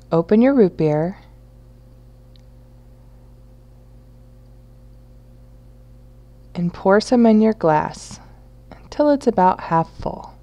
open your root beer and pour some in your glass until it's about half full.